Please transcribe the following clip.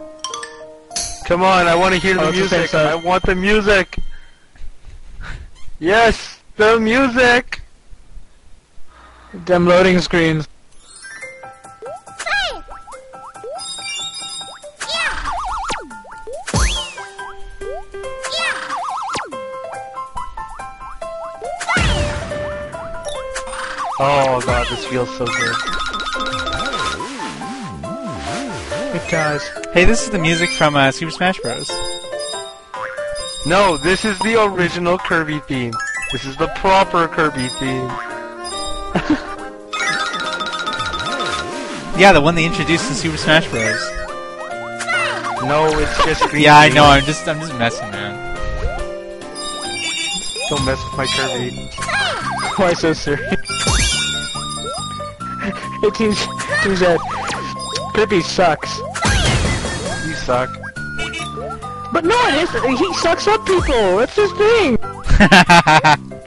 Come on, I want to hear the music. I want the music. Yes, the music. Them loading screens. Oh god, this feels so good. It does. Hey, this is the music from Super Smash Bros. No, this is the original Kirby theme. This is the proper Kirby theme. Yeah, the one they introduced in Super Smash Bros. No, it's just green. Yeah, I know. I'm just messing, man. Don't mess with my Kirby. Why so serious? It seems that Kirby sucks. You suck. But no, he sucks up people. That's his thing.